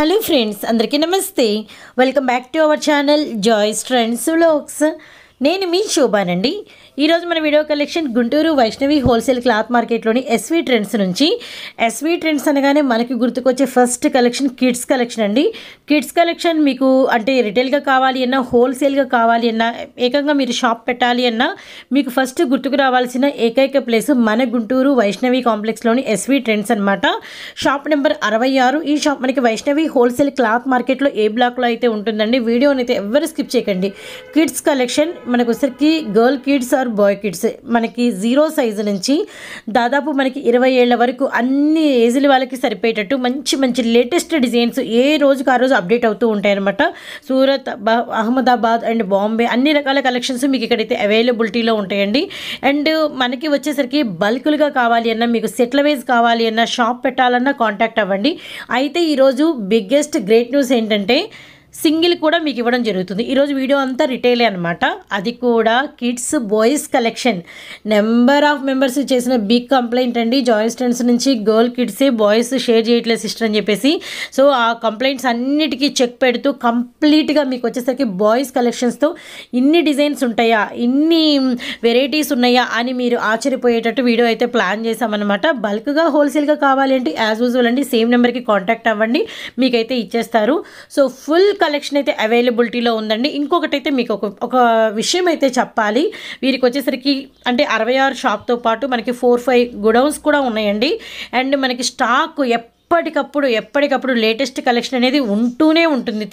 Hello friends, అందరికీ నమస్తే. Welcome back to our channel Joy's Trends vlogs. నేను మీ శోభానండి. ఈరోజు మన video collection Guntur Vaishnavi wholesale cloth మార్కెట్లోని ఎస్వి ట్రెండ్స్ నుంచి. ఎస్వి ట్రెండ్స్ అనగానే మనకి గుర్తుకొచ్చే ఫస్ట్ కలెక్షన్ కిడ్స్ కలెక్షన్ అండి. కిడ్స్ కలెక్షన్ మీకు అంటే రిటైల్గా కావాలి అన్నా, హోల్సేల్గా కావాలి అన్నా, ఏకంగా మీరు షాప్ పెట్టాలి అన్నా మీకు ఫస్ట్ గుర్తుకు రావాల్సిన ఏకైక ప్లేస్ మన గుంటూరు వైష్ణవి కాంప్లెక్స్లోని ఎస్వి ట్రెండ్స్ అనమాట. Shop number 66. ఈ షాప్ మనకి వైష్ణవి హోల్సేల్ క్లాత్ మార్కెట్లో ఏ బ్లాక్లో అయితే ఉంటుందండి. వీడియోని అయితే ఎవరు స్కిప్ చేయకండి. కిడ్స్ కలెక్షన్ మనకు వచ్చరికి girl kids or boy kids, మనకి 0 సైజు నుంచి దాదాపు మనకి 20 ఏళ్ల వరకు అన్ని ఏజ్ల వాళ్ళకి సరిపోయేటట్టు మంచి మంచి లేటెస్ట్ డిజైన్స్ ఏ రోజుకి ఆ రోజు అప్డేట్ అవుతూ ఉంటాయి అనమాట. సూరత్, అహ్మదాబాద్ అండ్ బాంబే అన్ని రకాల కలెక్షన్స్ మీకు ఇక్కడైతే అవైలబిలిటీలో ఉంటాయండి. అండ్ మనకి వచ్చేసరికి బల్క్లుగా కావాలి అన్నా, మీకు సెట్ల వైజ్ కావాలి అన్నా, షాప్ పెట్టాలన్నా కాంటాక్ట్ అవ్వండి. అయితే ఈరోజు బిగ్గెస్ట్ గ్రేట్ న్యూస్ ఏంటంటే సింగిల్ కూడా మీకు ఇవ్వడం జరుగుతుంది. ఈరోజు వీడియో అంతా రిటైలే అనమాట. అది కూడా kids boys collection. Number of members చేసిన బిగ్ కంప్లైంట్ అండి జాయ్స్ ట్రెండ్స్ నుంచి, గర్ల్ కిడ్సే బాయ్స్ షేర్ చేయట్లేదు సిస్టర్ అని చెప్పేసి. సో ఆ కంప్లైంట్స్ అన్నిటికీ చెక్ పెడుతూ కంప్లీట్గా మీకు వచ్చేసరికి బాయ్స్ కలెక్షన్స్తో ఇన్ని డిజైన్స్ ఉంటాయా, ఇన్ని వెరైటీస్ ఉన్నాయా అని మీరు ఆశ్చర్యపోయేటట్టు వీడియో అయితే ప్లాన్ చేసామన్నమాట. బల్క్గా హోల్సేల్గా కావాలి అంటే యాజ్ యూజువల్ అండి సేమ్ నెంబర్కి కాంటాక్ట్ అవ్వండి, మీకైతే ఇచ్చేస్తారు. సో ఫుల్ కలెక్షన్ అయితే అవైలబిలిటీలో ఉందండి. ఇంకొకటి అయితే మీకు ఒక విషయం అయితే చెప్పాలి. వీరికి వచ్చేసరికి అంటే 66 షాప్తో పాటు మనకి 4-5 గోడౌన్స్ కూడా ఉన్నాయండి. అండ్ మనకి స్టాక్ ఎప్పటికప్పుడు లేటెస్ట్ కలెక్షన్ అనేది ఉంటూనే ఉంటుంది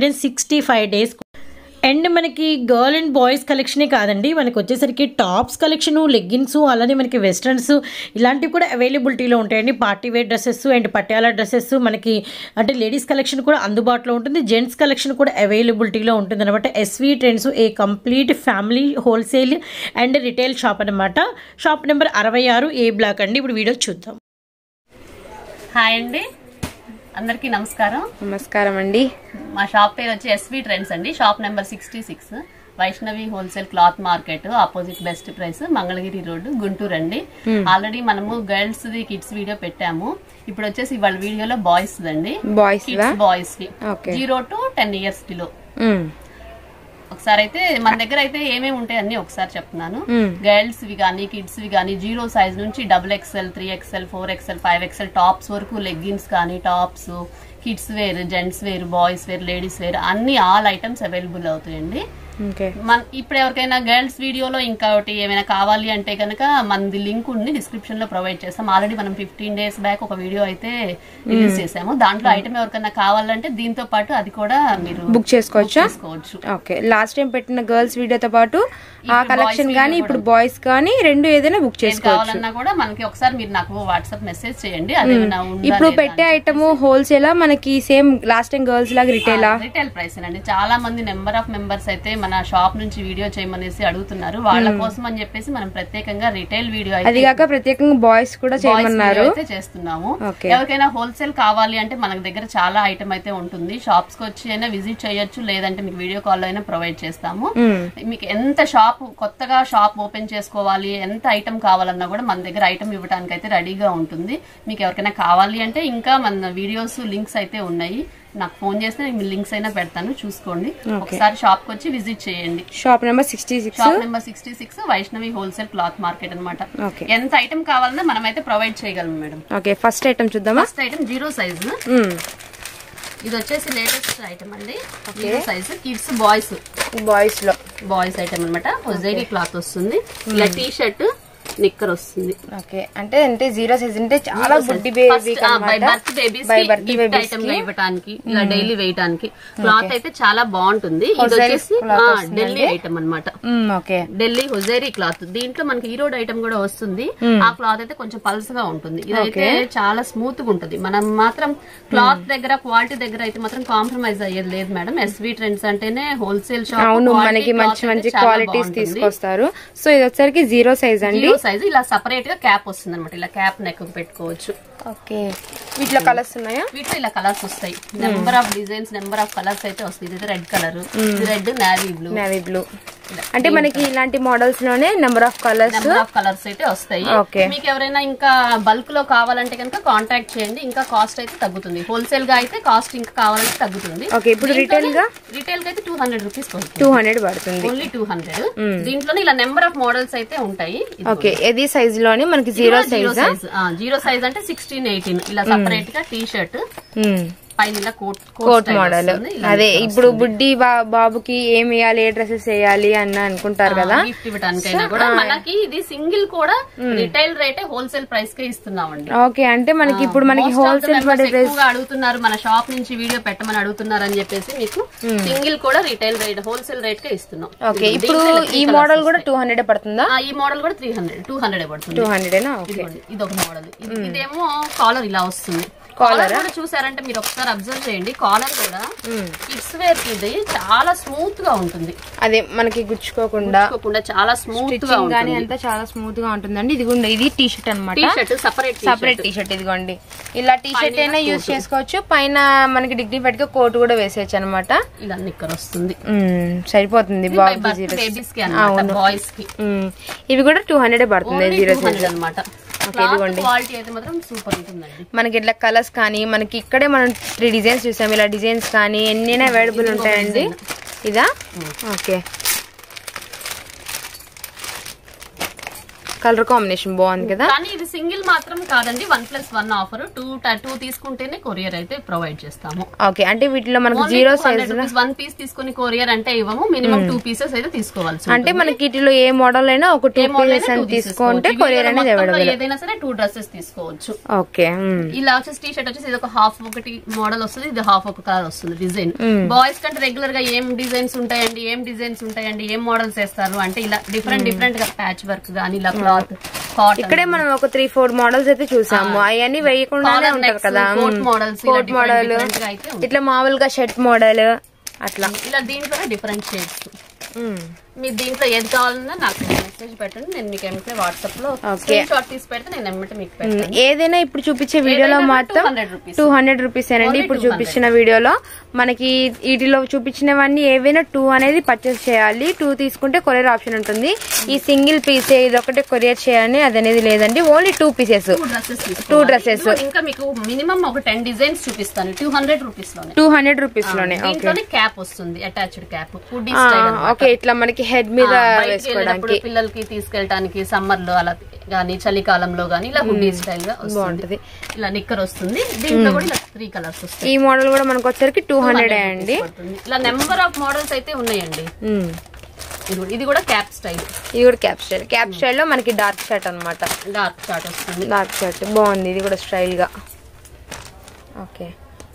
365 డేస్. అండ్ మనకి గర్ల్ అండ్ బాయ్స్ కలెక్షనే కాదండి, మనకి వచ్చేసరికి టాప్స్ కలెక్షను, లెగ్గిన్స్, అలానే మనకి వెస్ట్రన్స్ ఇలాంటివి కూడా అవైలబిలిటీలో ఉంటాయండి. Party wear dresses and Patiala dresses మనకి అంటే లేడీస్ కలెక్షన్ కూడా అందుబాటులో ఉంటుంది. జెంట్స్ కలెక్షన్ కూడా అవైలబిలిటీలో ఉంటుంది అనమాట. SV trends a complete family wholesale and retail shop అనమాట. షాప్ నెంబర్ 66 ఏ బ్లాక్ అండి. ఇప్పుడు వీడియో చూద్దాం. హాయ్ అండి, అందరికీ నమస్కారం. నమస్కారం అండి. మా షాప్ పేరు వచ్చి ఎస్వి ట్రెండ్స్ అండి. Shop number 66, Vaishnavi wholesale cloth market, opposite best price, Mangalagiri road, Guntur అండి. ఆల్రెడీ మనము గర్ల్స్ ది కిడ్స్ వీడియో పెట్టాము. ఇప్పుడు వచ్చేసి ఇవాళ వీడియోలో బాయ్స్ దండి. బాయ్స్ కి 0 to 10 years బిలో. ఒకసారి అయితే మన దగ్గర అయితే ఏమేమి ఉంటాయి అన్ని ఒకసారి చెప్తున్నాను. గర్ల్స్ వి గానీ, కిడ్స్ వి గానీ 0 సైజ్ నుంచి XXL, 3XL, 4XL, 5XL tops వరకు, లెగ్గిన్స్ కానీ, tops, kids wear, gents wear, boys wear, ladies wear అన్ని ఆల్ ఐటమ్స్ అవైలబుల్ అవుతాయండి. ఇప్పుడు ఎవరికైనా గర్ల్స్ వీడియోలో ఇంకొకటి ఏమైనా కావాలి అంటే కనుక మనది లింక్ ఉంది, డిస్క్రిప్షన్ లో ప్రొవైడ్ చేస్తాం. ఆల్రెడీ మనం 15 days బ్యాక్ ఒక వీడియో అయితే రిలీజ్ చేసాము. దాంట్లో ఐటమ్ ఎవరికైనా కావాలంటే దీంతో పాటు అది కూడా మీరు బుక్ చేసుకోవచ్చు. ఓకే, లాస్ట్ టైం పెట్టిన గర్ల్స్ వీడియోతో పాటు ఆ కలెక్షన్ గానీ ఇప్పుడు బాయ్స్ కానీ రెండు ఏదైనా బుక్ చేసుకోవాలన్నా కూడా మనకి ఒకసారి మీరు నాకు వాట్సాప్ మెసేజ్ చేయండి. ఇప్పుడు పెట్టే ఐటమ్ హోల్సేల్ మనకి సేమ్ లాస్ట్ టైం గర్ల్స్ లాగా రిటైల్ ప్రైస్ అండి. చాలా మంది నెంబర్ ఆఫ్ మెంబర్స్ అయితే మన షాప్ నుంచి వీడియో చేయమనేసి అడుగుతున్నారు. వాళ్ళ కోసం అని చెప్పేసి మనం ప్రత్యేకంగా రిటైల్ వీడియో అది కాక ప్రత్యేకంగా బాయ్స్ కూడా చేయమన్నారు అయితే చేస్తున్నాము. ఎవరికైనా హోల్సేల్ కావాలి అంటే మన దగ్గర చాలా ఐటమ్ అయితే ఉంటుంది. షాప్స్ కి వచ్చి అయినా విజిట్ చేయొచ్చు, లేదంటే మీకు వీడియో కాల్ అయినా ప్రొవైడ్ చేస్తాము. మీకు ఎంత కొత్తగా షాప్ ఓపెన్ చేసుకోవాలి, ఎంత ఐటమ్ కావాలన్నా కూడా మన దగ్గర ఐటమ్ ఇవ్వడానికి అయితే రెడీగా ఉంటుంది. మీకు ఎవరికైనా కావాలి అంటే ఇంకా మన వీడియోస్ లింక్స్ అయితే ఉన్నాయి, నాకు ఫోన్ చేస్తే నేను లింక్స్ అయినా పెడతాను, చూసుకోండి. ఒకసారి షాప్ కి వచ్చి విజిట్ చేయండి. Shop number 66 Vaishnavi wholesale cloth market అనమాట. ఎంత ఐటమ్ కావాలన్నా మనం అయితే ప్రొవైడ్ చేయగలం మేడం. ఓకే, ఫస్ట్ ఐటమ్ చూద్దామా. First item 0 size. ఇది వచ్చేసి లేటెస్ట్ ఐటమ్ అండి. 0 సైజ్ కిడ్స్ బాయ్స్ ఐటమ్ అనమాట. హొజైరీ క్లాత్ వస్తుంది, ఇలా టీ షర్ట్, నిక్కర్ వస్తుంది. ఓకే, అంటే 0 సైజ్ అంటే చాలా బుడ్డి బేబీ ఇవ్వటానికి, ఇలా డైలీ వేయటానికి క్లాత్ అయితే చాలా బాగుంటుంది. ఇది వచ్చేసి ఢిల్లీ ఐటమ్ అనమాట. Delhi hosiery cloth. దీంట్లో మనకి ఈరోడ్ ఐటమ్ కూడా వస్తుంది. ఆ క్లాత్ అయితే కొంచెం పల్సగా ఉంటుంది. ఇదైతే చాలా స్మూత్ గా ఉంటది. మనం మాత్రం క్లాత్ దగ్గర, క్వాలిటీ దగ్గర అయితే మాత్రం కాంప్రమైజ్ అయ్యేది లేదు మేడం. ఎస్వి ట్రెండ్స్ అంటేనే హోల్సేల్ షాప్, అవును, మనకి మంచి మంచి క్వాలిటీస్ తీసుకొస్తారు. సో ఇది వచ్చరికి 0 సైజ్ అండి. సైజ్ ఇలా సెపరేట్ గా క్యాప్ వస్తుంది అనమాట. ఇలా క్యాప్ నెక్ పెట్టుకోవచ్చు. ఓకే, వీటిలో కలర్స్ ఉన్నాయా? వీటిలో ఇలా కలర్స్ వస్తాయి. Number of designs, number of colours అయితే వస్తాయి. ఇది red colour, red navy blue. అంటే మనకి ఇలాంటి మోడల్స్ లోనే నెంబర్ ఆఫ్ కలర్స్ అయితే వస్తాయి. మీకు ఎవరైనా ఇంకా బల్క్ లో కావాలంటే కనుక కాంటాక్ట్ చేయండి. ఇంకా కాస్ట్ అయితే తగ్గుతుంది. హోల్సేల్ గా అయితే కాస్ట్ ఇంకా కావాలంటే తగ్గుతుంది. ఓకే, ఇప్పుడు రిటైల్ గా అయితే 200 రూపీస్ 200 పడుతుంది. ఓన్లీ 200. దీంట్లోనే ఇలా నెంబర్ ఆఫ్ మోడల్స్ అయితే ఉంటాయి. ఓకే, ఏది సైజ్ లోనే మనకి జీరో సైజ్ అంటే 16, 18 ఇలా సెపరేట్ గా టీ షర్ట్ పైన కోట్ మోడల్. అదే ఇప్పుడు బుడ్డి బాబుకి ఏం వేయాలి, ఏ డ్రెస్సెస్ వేయాలి అని అనుకుంటారు కదా, గిఫ్ట్ ఇవ్వడానికైనా కూడా మనకి ఇది సింగిల్ కూడా రిటైల్ రేటే హోల్సేల్ ప్రైస్ కే ఇస్తున్నామండి. ఓకే, అంటే మనకి ఇప్పుడు మనకి హోల్సేల్ ఎక్కువగా అడుగుతున్నారు, మన షాప్ నుంచి వీడియో పెట్టమని అడుగుతున్నారు అని చెప్పేసి మీకు సింగిల్ కూడా రిటైల్ రేట్ హోల్సేల్ రేట్ కే ఇస్తున్నాం. ఓకే, ఇప్పుడు ఈ మోడల్ కూడా 200 పడుతుందా? ఈ మోడల్ కూడా 200 పడుతుంది. 200 ఇది ఒక మోడల్. ఇదేమో కాలర్ ఇలా వస్తుంది. కాలర్ కూడా చూసారంటే మీరు ఒకసారి అబ్జర్వ్ చేయండి. కాలర్ కూడా కిడ్స్ వేర్ కి ఇది చాలా స్మూత్ గా ఉంటుంది. అదే మనకి గుచ్చుకోకుండా చాలా స్మూత్ గా ఉంటుంది. అంతా చాలా స్మూత్ గా ఉంటుందండి. ఇది టీ షర్ట్ అనమాట. Separate T shirt. ఇదిగోండి, ఇలా టీ షర్ట్ అయినా యూజ్ చేసుకోవచ్చు. పైన మనకి డిగ్నిఫైడ్ గా కోట్ కూడా వేసేయచ్చు అనమాట. ఇలా నిక్కర్ వస్తుంది, సరిపోతుంది బాయ్స్ కి. ఇవి కూడా 200 పడుతుంది. 0 అనమాట. మనకి ఇట్లా కలర్స్ కానీ మనకి ఇక్కడే మనం 3 డిజైన్స్ చూసాం. ఇలా డిజైన్స్ కానీ ఎన్ని అవైలబుల్ ఉంటాయండి. ఇదా? ఓకే, కలర్ కాంబినేషన్ బాగుంది కదా. కానీ ఇది సింగిల్ మాత్రం కాదండి, 1+1 ఆఫర్. 2 తీసుకుంటేనే కొరియర్ అయితే ప్రొవైడ్ చేస్తాము. ఓకే, అంటే వీటిలో మనకి 0 సైజ్ 1 పీస్ తీసుకుని కొరియర్ అంటే ఇవ్వము. మినిమం 2 పీసెస్ అయితే తీసుకోవాల్సి. అంటే మనకి వీటిలో ఏ మోడల్ అయినా ఒక 2 పీసెస్ అని తీసుకుంటే కొరియర్ అనేది అవైలబుల్. ఏదైనా సరే 2 డ్రెస్సెస్ తీసుకోవచ్చు. ఓకే, ఇలా వచ్చేసి టీ షర్ట్ వచ్చేసి ఇది ఒక హాఫ్ ఒకటి మోడల్ వస్తుంది, ఇది హాఫ్ ఒక కలర్ వస్తుంది డిజైన్. బాయ్స్ కంటే రెగ్యులర్ గా ఏం డిజైన్స్ ఉంటాయండి, ఏం మోడల్స్ వేస్తారు అంటే ఇలా డిఫరెంట్ గా ప్యాచ్ వర్క్ గానీ ఇలా ఇక్కడే మనం ఒక 3-4 మోడల్స్ అయితే చూసాము. అవన్నీ వేయకుండానే ఉంటారు కదా. కోట్ మోడల్, ఇట్లా మామూలుగా షర్ట్ మోడల్, అట్లా ఇలా దీంట్లో డిఫరెంట్ షేడ్స్. మీరు దీంట్లో ఏది కావాలన్నా నాకు మెసేజ్ పెట్టండి. నేను మీకు ఏమిటే వాట్సాప్ లో స్క్రీన్ షాట్ తీసి పెడితే నేను ఏమిటే మీకు పెడతాను. ఏదైనా ఇప్పుడు చూపించే వీడియోలో మాత్రం 200 రూపీస్ ఏనండి. ఇప్పుడు చూపించిన వీడియోలో మనకి వీటిలో చూపించినవన్నీ ఏవైనా 2 అనేది పర్చేస్ చేయాలి. 2 తీసుకుంటే కొరియర్ ఆప్షన్ ఉంటుంది. ఈ సింగిల్ పీస్ ఇది ఒకటే కొరియర్ చేయాలని అది అనేది లేదండి. Only 2 pieces, 2 dresses. ఇంకా మీకు మినిమం ఒక 10 డిజైన్స్ చూపిస్తాను 200 రూపీస్ లోనే. 200 రూపీస్ లోనే. క్యాప్ వస్తుంది, అటాచ్డ్ క్యాప్. ఓకే, ఇట్లా మనకి హెడ్ మీద వేసుకోవడానికి, పిల్లలకి తీసుకెళ్ళడానికి సమ్మర్ లో అలా గానీ చలికాలంలో గానీ ఇలా హుడ్డీ స్టైల్ గా బాగుంటది. ఇలా నిక్కర్ వస్తుంది. దీంట్లో కూడా ఇలా 3 కలర్స్ వస్తాయి. ఈ మోడల్ కూడా మనకు వచ్చరికి 200 అండి. ఇలా నెంబర్ ఆఫ్ మోడల్స్ అయితే ఉన్నాయండి. ఇది కూడా క్యాప్ స్టైల్. ఇది కూడా క్యాప్ స్టైల్ లో మనకి డార్క్ షర్ట్ అనమాట. డార్క్ షర్ట్ వస్తుంది. డార్క్ షర్ట్ బాగుంది. ఇది కూడా స్టైల్ గా. ఓకే,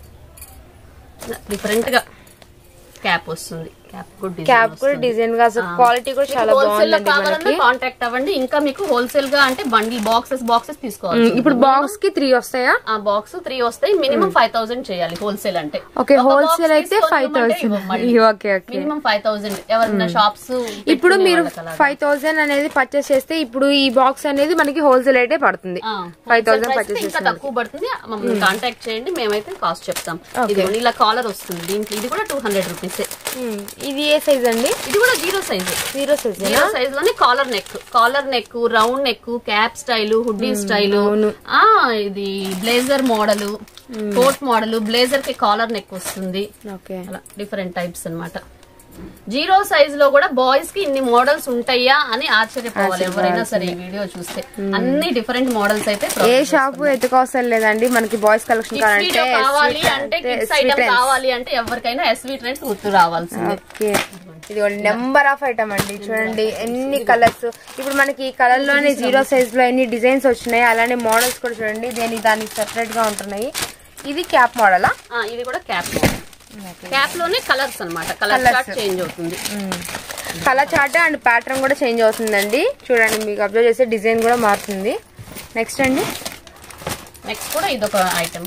డిఫరెంట్ గా క్యాప్ వస్తుంది. క్యాప్ కూడా డిజైన్ గా, క్వాలిటీ కూడా చాలా బాగుంది. కాంటాక్ట్ అవ్వండి. ఇంకా మీకు హోల్సేల్ గా అంటే బండిల్ బాక్సెస్ తీసుకోవాలి. ఇప్పుడు బాక్స్ కి 3 వస్తాయా? బాక్స్ 3 వస్తాయి. మినిమం 5000 చేయాలి హోల్సేల్ అంటే. ఓకే, హోల్సేల్ అయితే 5000. మినిమం 5000 ఎవరైనా షాప్స్. ఇప్పుడు మీరు 5000 అనేది పర్చేస్ చేస్తే ఇప్పుడు ఈ బాక్స్ అనేది మనకి హోల్సేల్ అయితే పడుతుంది. 5000 పర్చేస్ చేస్తే ఇంకా తక్కువ పడుతుంది. మమ్మల్ని కాంటాక్ట్ చేయండి, మేమైతే కాస్ట్ చెప్తాం. ఇది ఇలా కాలర్ వస్తుంది దీంట్లో. ఇది కూడా 200 రూపీస్. ఇది ఏ సైజ్ అండి? ఇది కూడా 0 సైజ్. 0 సైజ్ లోనే collar neck, round neck, cap style, hoodie style. ఇది blazer model, coat model. Blazer కి కాలర్ నెక్ వస్తుంది. అలా డిఫరెంట్ టైప్స్ అన్నమాట. 0 సైజ్ లో కూడా బాయ్స్ కి ఇన్ని మోడల్స్ ఉంటాయా అని ఆశ్చర్యపోవాలి ఎవరైనా సరే ఈ వీడియో చూస్తే. అన్ని డిఫరెంట్ మోడల్స్ అయితే ఏ షాప్ ఎత్తుకోవసరం లేదండి. మనకి బాయ్స్ కలెక్షన్ కావాలి అంటే కిడ్స్ ఐటమ్ కావాలి అంటే ఎవరికైనా ఎస్వీ ట్రెండ్స్ గుర్తు రావాల్సింది. ఇది నెంబర్ ఆఫ్ ఐటమ్ అండి. చూడండి ఎన్ని కలర్స్. ఇప్పుడు మనకి ఈ కలర్ లోనే 0 సైజ్ లో ఎన్ని డిజైన్స్ వచ్చినాయి. అలానే మోడల్స్ కూడా చూడండి దానికి సెపరేట్ గా ఉంటున్నాయి. ఇది క్యాప్ మోడలా? ఇది కూడా క్యాప్ మోడల్. క్యాప్ లోనే కలర్స్ అన్నమాట. కలర్ చార్ట్ చేంజ్ అవుతుంది. కలర్ చార్ట్ అండ్ ప్యాటర్న్ కూడా చేంజ్ అవుతుందండి. చూడండి మీకు అబ్జర్వ్ చేస్తే డిజైన్ కూడా మారుతుంది. నెక్స్ట్ అండి, నెక్స్ట్ కూడా ఇదొక ఐటమ్.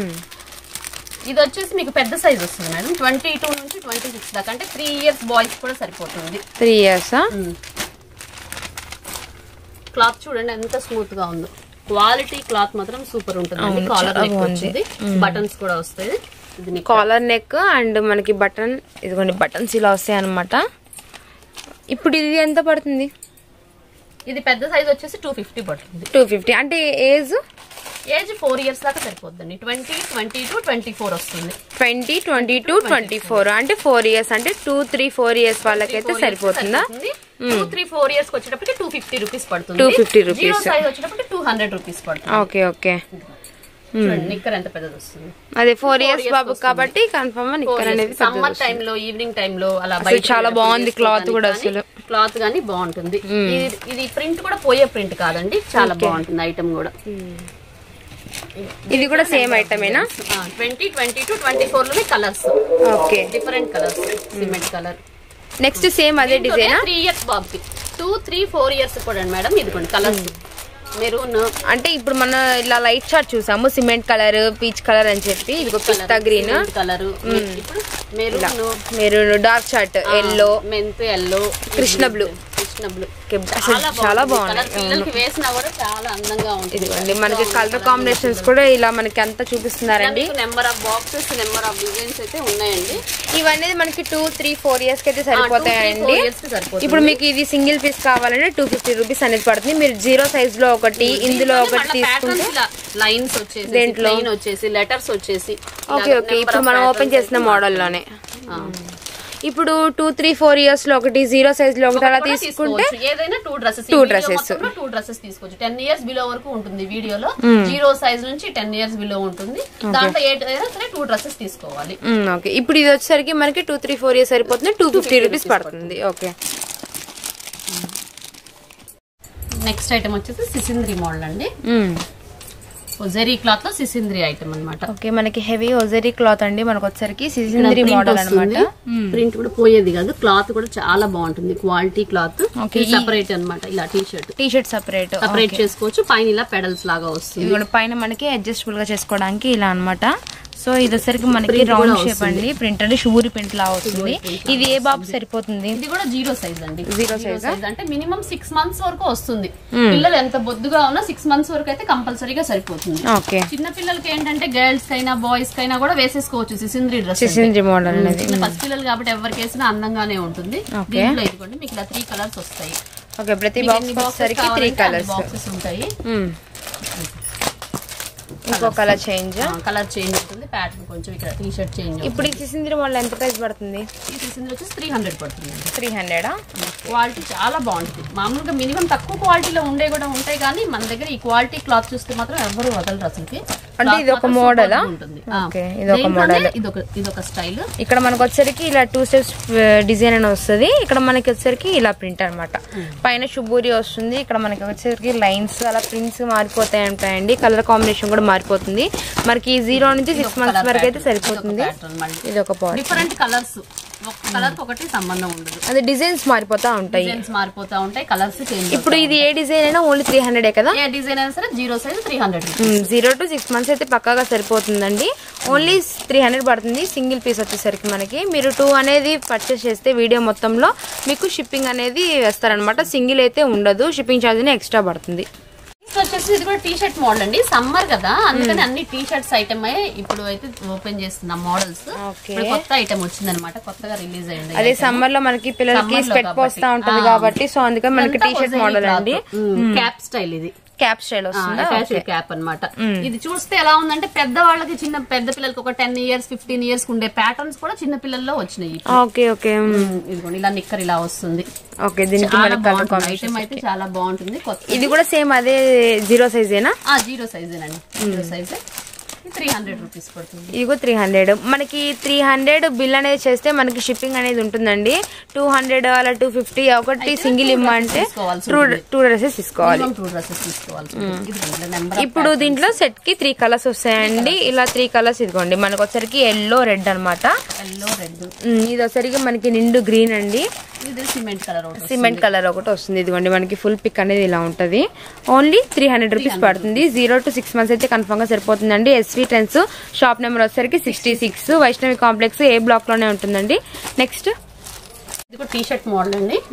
ఇది వచ్చేసి మీకు పెద్ద సైజ్ వస్తుంది మేడం. 22 నుంచి 26 దాకా, అంటే 3 ఇయర్స్ బాయ్స్ కూడా సరిపోతుంది. 3 ఇయర్స్ క్లాత్ చూడండి ఎంత స్మూత్ గా ఉందో. క్వాలిటీ క్లాత్ మాత్రం సూపర్ ఉంటుంది. కాలర్ నెక్ వచ్చింది, బటన్స్ కూడా వస్తాయి. కాలర్ నెక్ అండ్ మనకి బటన్, ఇదిగోండి బటన్స్ ఇలా వస్తాయి అనమాట. ఇప్పుడు ఇది ఎంత పడుతుంది? ఇది పెద్ద సైజ్ వచ్చేసి 250 పడుతుంది. 250 అంటే ఏజ్ 4 years దాకా సరిపోతుందండి. 20, 22, 24 వస్తుంది. 20, 22, 24 అంటే 4 years అంటే 2, 3, 4 years వాళ్ళకైతే సరిపోతుందా? 2, 3, 4 years వచ్చేటప్పటికి 250 రూపీస్ పడుతుంది. 250 రూపీస్. జీరో సైజ్ వచ్చేటప్పటికి 200 రూపీస్ పడుతుంది. Okay okay. నిక్కర్ ఎంత పెద్దది వస్తుంది. అదే 4 years బాబు కాబట్టి కన్ఫర్మ్ నిక్కర్ అనేది సమ్మర్ టైమ్ లో, ఈవినింగ్ టైమ్ లో అలా చాలా బాగుంది. క్లాత్ కూడా అసలు క్లాత్ గానీ బాగుంటుంది. ఇది ప్రింట్ కూడా పోయే ప్రింట్ కాదండి, చాలా బాగుంటుంది ఐటమ్ కూడా. ఇది కూడా సేమ్ ఐటమేనా? 20, 22, 24 లోనే colours. Okay, different colours. Cement colour. Next same అదే డిజైన్. 3 years బాబుకి 2, 3, 4 years కూడా మేడం. ఇదిగోండి కలర్స్. మెరూన్ అంటే ఇప్పుడు మనం ఇలా లైట్ చార్ట్ చూసాము, సిమెంట్ కలర్, పీచ్ కలర్ అని చెప్పి. ఇదిగో పిస్తా green colour, maroon, dark chart, yellow, mint yellow, Krishna blue. చాలా బాగున్నాయి. పిల్లలకి వేసినా కూడా చాలా అందంగా ఉంటుంది. మనకి కలర్ కాంబినేషన్స్ కూడా ఇలా మనకి అంతా చూపిస్తున్నారండి. Number of boxes, number of designs అయితే ఉన్నాయండి. ఇవన్నీ మనకి 2, 3, 4 years కి అయితే సరిపోతాయండి. ఇప్పుడు మీకు ఇది సింగిల్ పీస్ కావాలంటే 250 రూపీస్ అనేది పడుతుంది. మీరు 0 సైజ్ లో ఒకటి, ఇందులో ఒకటి తీసుకుంటే లైన్స్ వచ్చేసి, దేంట్లో వచ్చేసి లెటర్స్ వచ్చేసి. Okay okay. ఇప్పుడు మనం ఓపెన్ చేసిన మోడల్ లోనే ఇప్పుడు 2, 3, 4 years లో ఒకటి, 0 సైజ్ లో ఒకటి అలా తీసుకుంటే ఏదైనా 2 డ్రెస్సెస్ తీసుకోవచ్చు. 10 years బిలో వరకు ఉంటుంది వీడియోలో. 0 సైజ్ నుంచి 10 years బిలో ఉంటుంది. దాంట్లో ఏదైనా సరే 2 డ్రెస్సెస్ తీసుకోవాలి. ఓకే. ఇప్పుడు ఇది వచ్చేసరికి మనకి 2, 3, 4 years సరిపోతుంది. 250 రూపీస్ పడుతుంది. ఓకే. నెక్స్ట్ ఐటమ్ వచ్చేసి సిసింద్రి మోడల్ అండి. ఒజరీ క్లాత్ లో సిసింద్రి ఐటమ్ అన్నమాట. ఓకే, మనకి హెవీ ఒజరీ క్లాత్ అండి. మనకు వచ్చేసరికి సిసింద్రి మోడల్ అన్నమాట. ప్రింట్ కూడా పోయేది కాదు. క్లాత్ కూడా చాలా బాగుంటుంది. Quality cloth. సెపరేట్ అన్నమాట. ఇలా టీ షర్ట్ సెపరేట్ చేసుకోవచ్చు. పైన ఇలా పెడల్స్ లాగా వస్తుంది. పైన మనకి అడ్జస్టబుల్ గా చేసుకోవడానికి ఇలా అన్నమాట. సో ఇది వచ్చరికి మనకి రౌండ్ షేప్ అండి. ప్రింట్ అంటే షూరి ప్రింట్ లా వస్తుంది. ఇది ఏ బాబు సరిపోతుంది? ఇది కూడా 0 సైజ్ అండి. 0 సైజ్ అంటే మినిమం 6 months వరకు వస్తుంది. పిల్లలు ఎంత బొద్దుగా ఉన్నా 6 months వరకు అయితే కంపల్సరీగా సరిపోతుంది. చిన్న పిల్లలకి ఏంటంటే గర్ల్స్ కైనా బాయ్స్ కైనా కూడా వేసేసుకోవచ్చు సిసింద్రి డ్రెస్. సిసింద్రి మోడల్ అనేది ఫస్ట్ పిల్లలు కాబట్టి ఎవరికి వేసినా అందంగానే ఉంటుంది. దీంట్లో ఇదిగోండి మీకు ఇలా 3 కలర్స్ వస్తాయి. ఓకే, ప్రతి బాక్స్ 3 కలర్స్ బాక్సెస్ ఉంటాయి. ఇంకో కలర్ చేంజ్ ఉంటుంది. ప్యాటర్న్ కొంచెం ఇక్కడ టీ షర్ట్ చేంజ్. ఇప్పుడు ఈ సిసింద్రి మోడల్ ఎంత ప్రైస్ పడుతుంది? ఈ సిసింద్రి వచ్చేసి 300 పడుతుంది. 300. క్వాలిటీ చాలా బాగుంటుంది. మామూలుగా మినిమం తక్కువ క్వాలిటీలో ఉండే కూడా ఉంటాయి, కానీ మన దగ్గర ఈ క్వాలిటీ క్లాత్ చూస్తే మాత్రం ఎవరు వదలరు అసలుకి. అంటే ఇది ఒక మోడల్ ఉంటుంది. ఇది ఒక మోడల్, ఇదొక స్టైల్. ఇక్కడ మనకు వచ్చరికి ఇలా 2 steps డిజైన్ అని వస్తుంది. ఇక్కడ మనకి వచ్చరికి ఇలా ప్రింట్ అనమాట. పైన షుబూరి వస్తుంది. ఇక్కడ మనకి వచ్చరికి లైన్స్ అలా ప్రింట్స్ మారిపోతాయి ఉంటాయండి. కలర్ కాంబినేషన్ కూడా మారిపోతుంది. మనకి 0 నుంచి 6 months వరకు అయితే సరిపోతుంది. ఇది ఒక డిఫరెంట్ కలర్స్, కలర్ ఒకటి సంబంధం ఉండదు. అదే డిజైన్స్ మారిపోతా ఉంటాయి. Colours change. ఇప్పుడు ఇది ఏ డిజైన్ అయినా ఓన్లీ 300 కదా? ఏ డిజైన్ అయినా సరే 0 సైజ్ 300. 0 to 6 months అయితే పక్కాగా సరిపోతుందండి. ఓన్లీ 300 పడుతుంది సింగిల్ పీస్ వచ్చేసరికి. మనకి మీరు 2 అనేది పర్చేస్ చేస్తే వీడియో మొత్తంలో మీకు షిప్పింగ్ అనేది వేస్తారనమాట. సింగిల్ అయితే ఉండదు. షిప్పింగ్ ఛార్జ్ ఎక్స్ట్రా పడుతుంది. వచ్చేసి ఇది కూడా టీ షర్ట్ మోడల్ అండి. సమ్మర్ కదా, అందుకని అన్ని టీ షర్ట్స్ ఐటమ్ ఇప్పుడు అయితే ఓపెన్ చేస్తున్నాం మోడల్స్. కొత్త ఐటమ్ వచ్చింది అనమాట, కొత్తగా రిలీజ్ అయింది. అదే సమ్మర్ లో మనకి పిల్లలకి స్పెట్ పోస్తా ఉంటది కాబట్టి, సో అందుకని మనకి టీ షర్ట్ మోడల్ అండి. క్యాప్ స్టైల్, ఇది క్యాప్ స్టైల్ వస్తుంది. క్యాప్ అన్నమాట. ఇది చూస్తే ఎలా ఉందంటే పెద్ద వాళ్ళకి, పెద్ద పిల్లలకి ఒక 10 years 15 years ఉండే ప్యాటర్న్స్ కూడా చిన్న పిల్లల్లో వచ్చినాయి. Okay okay. ఇదిగోండి ఇలా నిక్కర్ ఇలా వస్తుంది. ఓకే, దీనికి ఐటమ్ అయితే చాలా బాగుంటుంది. ఇది కూడా సేమ్ అదే 0 సైజేనా? 0 సైజేనండి. 0 సైజ్ 300 రూపీస్ పడుతుంది. ఇదిగో 300. మనకి 300 బిల్ అనేది చేస్తే మనకి షిప్పింగ్ అనేది ఉంటుందండి. 200 అలా 250 ఒకటి సింగిల్ ఇమ్మంటే 2 డ్రెస్సెస్ తీసుకోవాలి. ఇప్పుడు దీంట్లో సెట్ కి 3 కలర్స్ వస్తాయండి. ఇలా 3 కలర్స్ ఇదిగోండి. మనకు వచ్చరికి ఎల్లో రెడ్ అనమాట. ఇది వచ్చరికి మనకి నిండు గ్రీన్ అండి. సిమెంట్ కలర్ ఒకటి వస్తుంది. ఇదిగోండి మనకి ఫుల్ పిక్ అనేది ఇలా ఉంటది. ఓన్లీ 300 రూపీస్ పడుతుంది. 0 to 6 months అయితే కన్ఫర్మ్ గా సరిపోతుందండి. ఎస్వి ట్రెండ్స్ షాప్ నెంబర్ వచ్చేసరికి 66 వైష్ణవి కాంప్లెక్స్ ఏ బ్లాక్ లోనే ఉంటుందండి. నెక్స్ట్ ఇది టీ షర్ట్ మోడల్ అండి.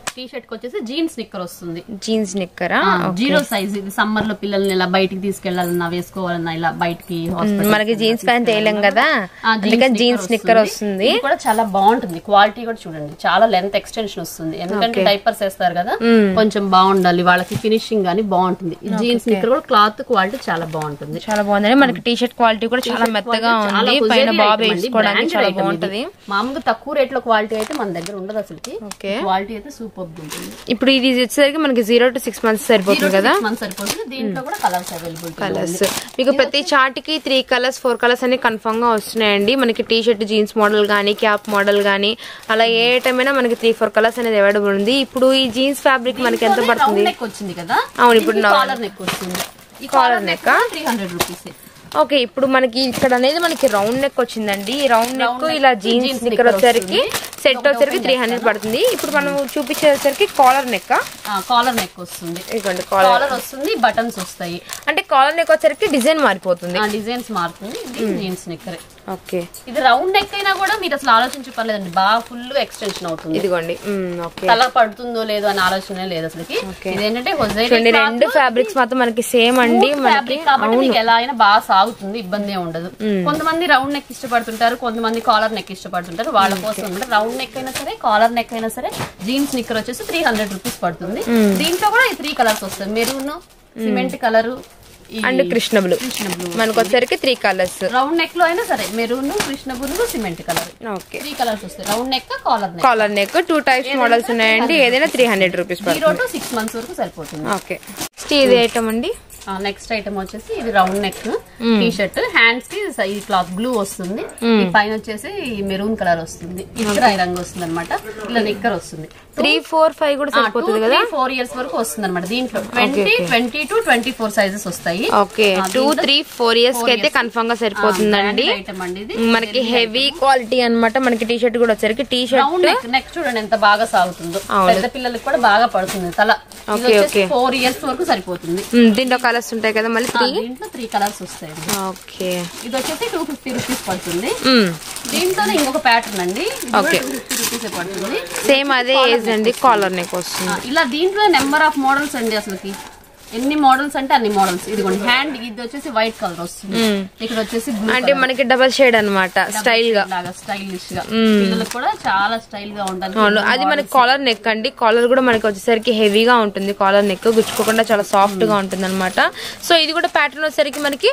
టీ షర్ట్ కి వచ్చేసి జీన్స్ నిక్కర్ వస్తుంది. జీన్స్ నిక్కరా? 0 సైజ్. ఇది సమ్మర్ లో పిల్లల్ని ఇలా బయటికి తీసుకెళ్లాలన్నా వేసుకోవాలన్నా ఇలా బయటికి మనకి జీన్స్ ప్యాంట్ వేయలేం కదా, అందుకని జీన్స్ నిక్కర్ వస్తుంది. ఇది కూడా చాలా బాగుంటుంది. క్వాలిటీ కూడా చూడండి, చాలా లెంత్ ఎక్స్టెన్షన్ వస్తుంది. ఎందుకంటే డైపర్స్ వేస్తారు కదా, కొంచెం బాగుండాలి వాళ్ళకి, ఫినిషింగ్ గానీ బాగుంటుంది. జీన్స్ నిక్కర్ కూడా క్లాత్ క్వాలిటీ చాలా బాగుంటుంది. చాలా బాగుంది. మనకి టీ షర్ట్ క్వాలిటీ కూడా చాలా మెత్తగా ఉంది, పైన బాబు వేసుకోవడానికి చాలా బాగుంటది. మామూలుగా తక్కువ రేట్ లో క్వాలిటీ అయితే మన దగ్గర ఉండదు అసలుకి. క్వాలిటీ అయితే సూపర్ ఉంటుంది. ఇప్పుడు ఇది వచ్చేసరికి మనకి 0 to 6 months సరిపోతుంది కదా. సరిపోతుంది. దీంట్లో కూడా కలర్స్ అవైలబుల్. కలర్స్ మీకు ప్రతి చార్ట్ కి 3 కలర్స్ 4 కలర్స్ అన్ని కన్ఫర్మ్ గా వస్తున్నాయండి. మనకి టీ షర్ట్ జీన్స్ మోడల్ గానీ, క్యాప్ మోడల్ గానీ, అలా ఏ ఐటమ్ అయినా మనకి 3-4 కలర్స్ అనేది అవైలబుల్ ఉంది. ఇప్పుడు ఈ జీన్స్ ఫ్యాబ్రిక్ మనకి ఎంత పడుతుంది? వచ్చింది కదా. అవును, ఇప్పుడు కాలర్ నెక్ వస్తుంది. Collar neck 300 rupees. ఓకే, ఇప్పుడు మనకి ఇక్కడ అనేది మనకి రౌండ్ నెక్ వచ్చిందండి. ఈ రౌండ్ నెక్ ఇలా జీన్స్ నిక్కర్ వచ్చేసరికి సెట్ వచ్చేసరికి 300 పడుతుంది. ఇప్పుడు మనం చూపించేసరికి కాలర్ నెక్. కాలర్ నెక్ వస్తుంది. ఇదిగోండి కాలర్ వస్తుంది, బటన్స్ వస్తాయి. అంటే కాలర్ నెక్ వచ్చేసరికి డిజైన్ మారిపోతుంది. డిజైన్స్ మారుతుంది. Jeans knicker. ఓకే, ఇది రౌండ్ నెక్ అయినా కూడా మీరు అసలు ఆలోచించే పర్లేదండి, బాగా ఫుల్ గా ఎక్స్టెన్షన్ అవుతుంది. ఇదిగోండి, తల పడుతుందో లేదో అని ఆలోచన లేదు అసలుకి. ఇదేంటంటే రెండు ఫ్యాబ్రిక్స్ మాత్రం మనకి సేమ్ అండి. కాబట్టి మీకు ఎలా అయినా బాగా సాగుతుంది, ఇబ్బంది ఉండదు. కొంతమంది రౌండ్ నెక్ ఇష్టపడుతుంటారు, కొంతమంది కాలర్ నెక్ ఇష్టపడుతుంటారు. వాళ్ళ కోసం రౌండ్ నెక్ అయినా సరే, కాలర్ నెక్ అయినా సరే, జీన్స్ నిక్కర్ వచ్చేసి 300 రూపీస్ పడుతుంది. దీంట్లో కూడా ఈ 3 కలర్స్ వస్తాయి. Maroon, cement colour and Krishna blue. మనకు వచ్చేసరికి 3 కలర్స్. రౌండ్ నెక్ లో అయినా సరే maroon, Krishna blue, cement colour. Okay, 3 colours వస్తాయి. Round neck, collar neck 2 types models ఉన్నాయండి. ఏదైనా 300 రూపీస్ పడుతుంది. 0 to 6 months వరకు సరిపోతుంది. ఓకే, ఇది ఐటమ్ అండి. నెక్స్ట్ ఐటమ్ వచ్చేసి ఇది round neck T shirt. Hands కి ఈ క్లాత్ బ్లూ వస్తుంది. ఈ పైన వచ్చేసి మెరూన్ కలర్ వస్తుంది. ఇక్కడ రంగు వస్తుంది అనమాట. ఇలా నిక్కర్ వస్తుంది. 3, 4, 5 కూడా సరిపోతుంది కదా. 4 years వరకు వస్తుంది అనమాట. దీంట్లో 20, 20 to 24 సైజెస్ వస్తాయి. ఓకే, 2, 3, 4 years కి అయితే కన్ఫర్మ్ గా సరిపోతుందండి. మనకి హెవీ క్వాలిటీ అన్నమాట. మనకి టీ షర్ట్ కూడా వచ్చేసరికి టీ షర్ట్ నెక్ చూడండి ఎంత బాగా సాగుతుందో. పెద్ద పిల్లలకి కూడా బాగా పడుతుంది తల. 4 years వరకు సరిపోతుంది. దీంట్లో కలర్స్ ఉంటాయి కదా మళ్ళీ. దీంట్లో 3 కలర్స్ వస్తాయి. ఓకే, ఇది వచ్చేసి 250 రూపీస్ పడుతుంది. దీంట్లోనే ఇంకొక ప్యాటర్న్ అండి. 250 రూపీస్ పడుతుంది. సేమ్ అదే ఏజ్ అండి. కాలర్ నెక్ వస్తుంది. ఇలా దీంట్లో నెంబర్ ఆఫ్ మోడల్స్ అండి. అసలుకి ఎన్ని మోడల్స్ అంటే అన్ని మోడల్స్. ఇదిగోండి హ్యాండ్, ఇది వచ్చేసి వైట్ కలర్ వస్తుంది. ఇక్కడ వచ్చేసి బ్లూ, అంటే మనకి డబల్ షేడ్ అనమాట. స్టైల్ గా, స్టైలిష్ గా, పిల్లలకు కూడా చాలా స్టైల్ గా ఉండాలి. అది మనకి కాలర్ నెక్ అండి. కాలర్ కూడా మనకి వచ్చేసరికి హెవీగా ఉంటుంది. కాలర్ నెక్ గుచ్చుకోకుండా చాలా సాఫ్ట్ గా ఉంటుంది అనమాట. సో ఇది కూడా ప్యాటర్న్ వచ్చేసరికి మనకి